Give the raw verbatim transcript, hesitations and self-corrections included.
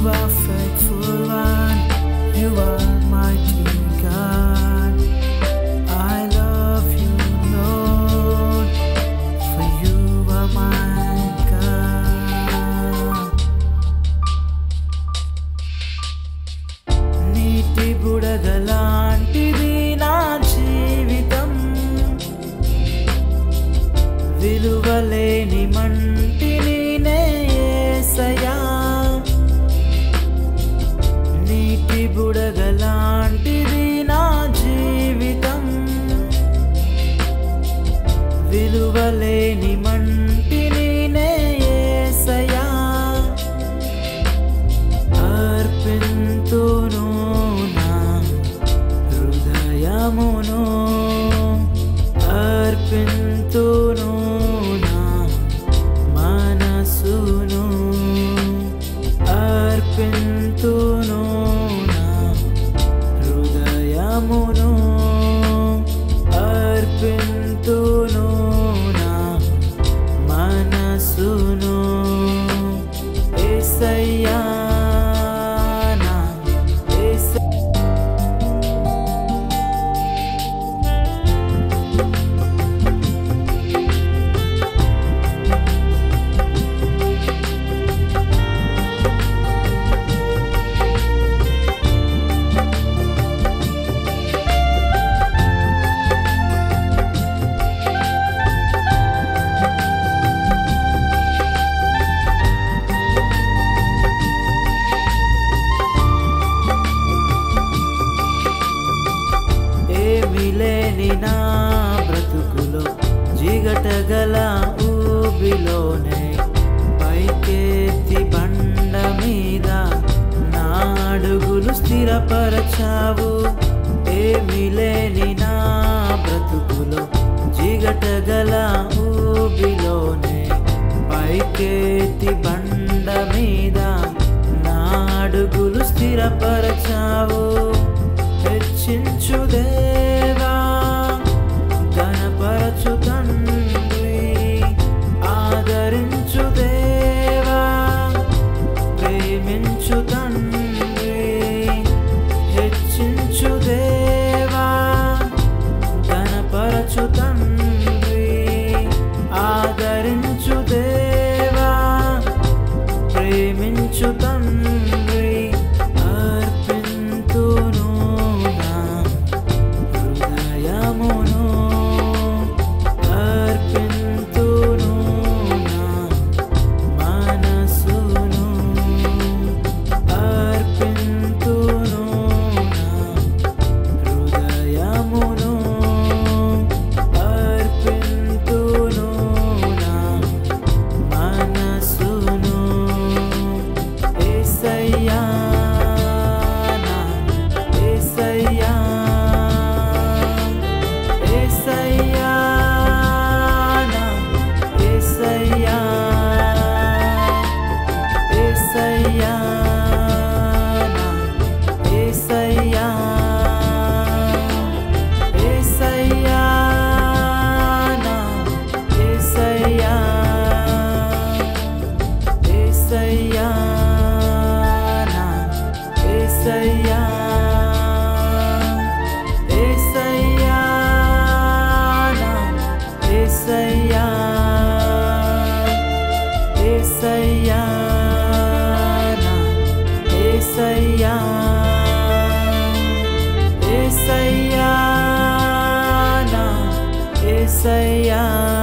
are faithful one, you are mighty God. I love you, Lord, for you are my God. నీటి బుడగలాంటిది నా జీవితం, విలువలేని మంటిని యేసయ్యా. నీటి బుడగలాంటిది నా జీవితం, విలువలేని మంటిని యేసయ్యా. అర్పింతును నా హృదయమును, అర్పింతును నా మనసును, అర్పింతును నా హృదయమును, అర్పింతును నా మనసును. యేసయ్యా నా యేసయ్యా. ఏమిలేని నా బ్రతుకులో జిగటగల ఊబిలోనే పైకెత్తి బండ మీద నా అడుగులు స్థిరపరచావు. ఏమిలేని నా బ్రతుకులో జిగటగల ఊబిలోనే పైకెత్తి బండ మీద నా అడుగులు స్థిరపరచావు. హెచ్చించు దేవా, ఘనపరచు తండ్రి, ఆదరించు దేవా, ప్రేమించు తండ్రి. హెచ్చించు దేవా, ఘనపరచు తండ్రి, ఆదరించు దేవా, ప్రేమించు తండ్రి. అర్పింతును నా హృదయమును, అర్పింతును నా మనసును, అర్పింతును నా హృదయమును, అర్పింతును నా మనసును. యేసయ్యా నా యేసయ్యా, యేసయ్యా నా యేసయ్యా, యేసయ్యా నా యేసయ్యా, యేసయ్యా నా యేసయ్యా, యేసయ్యా నా యేసయ్యా, యేసయ్యా నా యేసయ్యా, యేసయ్యా నా యేసయ్యా, యేసయ్యా నా యేసయ్యా.